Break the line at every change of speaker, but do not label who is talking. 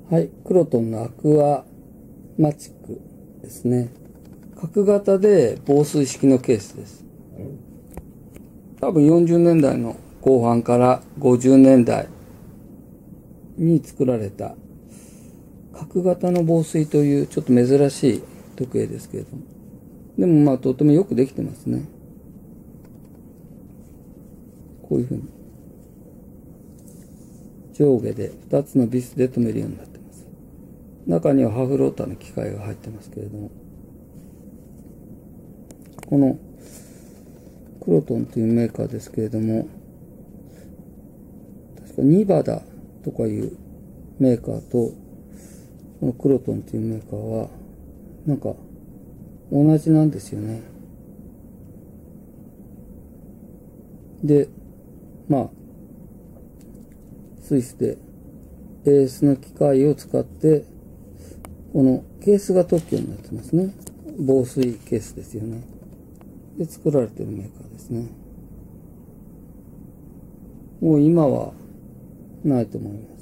はい、クロトンのアクアマチックですね。角型で防水式のケースです。多分40年代の後半から50年代に作られた角型の防水というちょっと珍しい時計ですけれども。でもまあとてもよくできてますね。こういうふうに上下で2つのビスで留めるようになってます。中にはハーフローターの機械が入ってますけれども、このクロトンというメーカーですけれども、確かニバダとかいうメーカーとこのクロトンというメーカーはなんか同じなんですよね。で、まあスイスで AS の機械を使ってこのケースが特許になってますね。防水ケースですよね。で作られているメーカーですね。もう今はないと思います。